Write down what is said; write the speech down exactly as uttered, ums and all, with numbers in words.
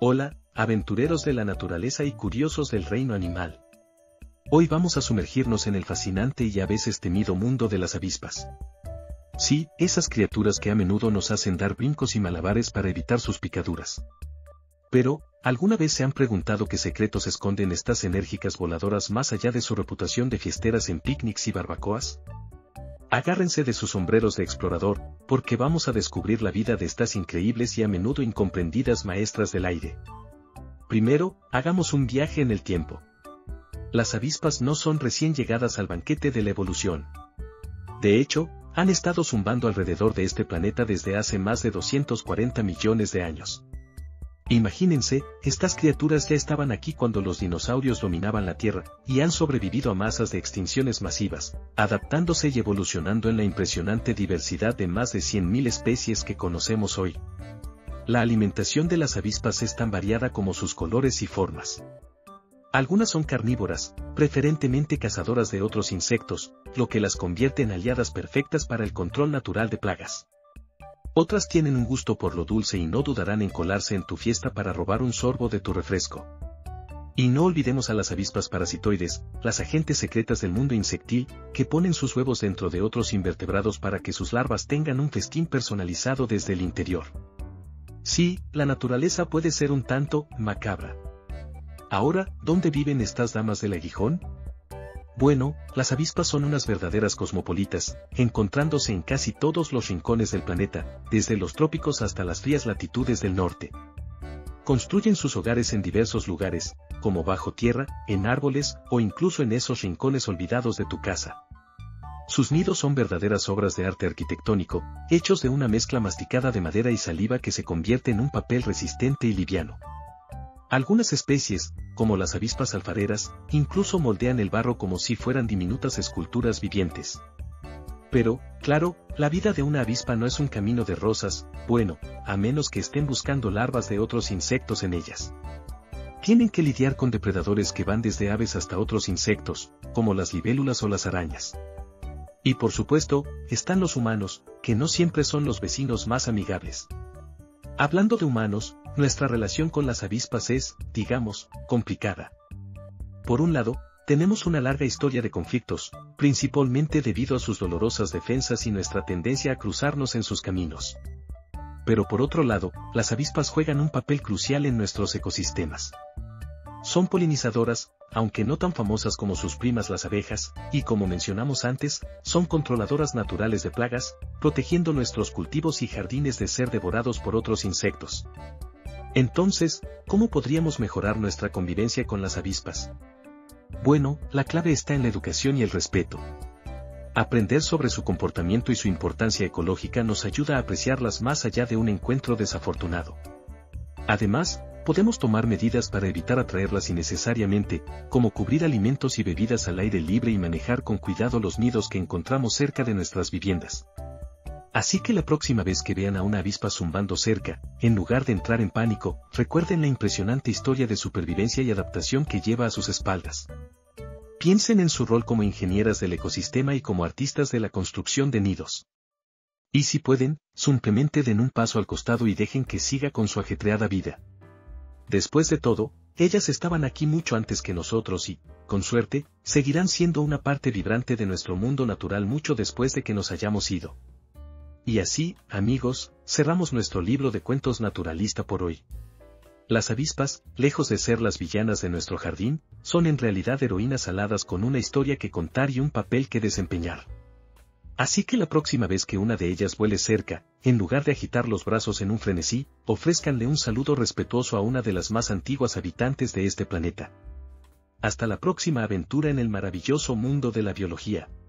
Hola, aventureros de la naturaleza y curiosos del reino animal. Hoy vamos a sumergirnos en el fascinante y a veces temido mundo de las avispas. Sí, esas criaturas que a menudo nos hacen dar brincos y malabares para evitar sus picaduras. Pero, ¿alguna vez se han preguntado qué secretos esconden estas enérgicas voladoras más allá de su reputación de fiesteras en picnics y barbacoas? Agárrense de sus sombreros de explorador, porque vamos a descubrir la vida de estas increíbles y a menudo incomprendidas maestras del aire. Primero, hagamos un viaje en el tiempo. Las avispas no son recién llegadas al banquete de la evolución. De hecho, han estado zumbando alrededor de este planeta desde hace más de doscientos cuarenta millones de años. Imagínense, estas criaturas ya estaban aquí cuando los dinosaurios dominaban la Tierra, y han sobrevivido a masas de extinciones masivas, adaptándose y evolucionando en la impresionante diversidad de más de cien mil especies que conocemos hoy. La alimentación de las avispas es tan variada como sus colores y formas. Algunas son carnívoras, preferentemente cazadoras de otros insectos, lo que las convierte en aliadas perfectas para el control natural de plagas. Otras tienen un gusto por lo dulce y no dudarán en colarse en tu fiesta para robar un sorbo de tu refresco. Y no olvidemos a las avispas parasitoides, las agentes secretas del mundo insectil, que ponen sus huevos dentro de otros invertebrados para que sus larvas tengan un festín personalizado desde el interior. Sí, la naturaleza puede ser un tanto macabra. Ahora, ¿dónde viven estas damas del aguijón? Bueno, las avispas son unas verdaderas cosmopolitas, encontrándose en casi todos los rincones del planeta, desde los trópicos hasta las frías latitudes del norte. Construyen sus hogares en diversos lugares, como bajo tierra, en árboles o incluso en esos rincones olvidados de tu casa. Sus nidos son verdaderas obras de arte arquitectónico, hechos de una mezcla masticada de madera y saliva que se convierte en un papel resistente y liviano. Algunas especies, como las avispas alfareras, incluso moldean el barro como si fueran diminutas esculturas vivientes. Pero, claro, la vida de una avispa no es un camino de rosas, bueno, a menos que estén buscando larvas de otros insectos en ellas. Tienen que lidiar con depredadores que van desde aves hasta otros insectos, como las libélulas o las arañas. Y por supuesto, están los humanos, que no siempre son los vecinos más amigables. Hablando de humanos, nuestra relación con las avispas es, digamos, complicada. Por un lado, tenemos una larga historia de conflictos, principalmente debido a sus dolorosas defensas y nuestra tendencia a cruzarnos en sus caminos. Pero por otro lado, las avispas juegan un papel crucial en nuestros ecosistemas. Son polinizadoras, aunque no tan famosas como sus primas las abejas, y como mencionamos antes, son controladoras naturales de plagas, protegiendo nuestros cultivos y jardines de ser devorados por otros insectos. Entonces, ¿cómo podríamos mejorar nuestra convivencia con las avispas? Bueno, la clave está en la educación y el respeto. Aprender sobre su comportamiento y su importancia ecológica nos ayuda a apreciarlas más allá de un encuentro desafortunado. Además, podemos tomar medidas para evitar atraerlas innecesariamente, como cubrir alimentos y bebidas al aire libre y manejar con cuidado los nidos que encontramos cerca de nuestras viviendas. Así que la próxima vez que vean a una avispa zumbando cerca, en lugar de entrar en pánico, recuerden la impresionante historia de supervivencia y adaptación que lleva a sus espaldas. Piensen en su rol como ingenieras del ecosistema y como artistas de la construcción de nidos. Y si pueden, simplemente den un paso al costado y dejen que siga con su ajetreada vida. Después de todo, ellas estaban aquí mucho antes que nosotros y, con suerte, seguirán siendo una parte vibrante de nuestro mundo natural mucho después de que nos hayamos ido. Y así, amigos, cerramos nuestro libro de cuentos naturalista por hoy. Las avispas, lejos de ser las villanas de nuestro jardín, son en realidad heroínas aladas con una historia que contar y un papel que desempeñar. Así que la próxima vez que una de ellas vuele cerca, en lugar de agitar los brazos en un frenesí, ofrézcanle un saludo respetuoso a una de las más antiguas habitantes de este planeta. Hasta la próxima aventura en el maravilloso mundo de la biología.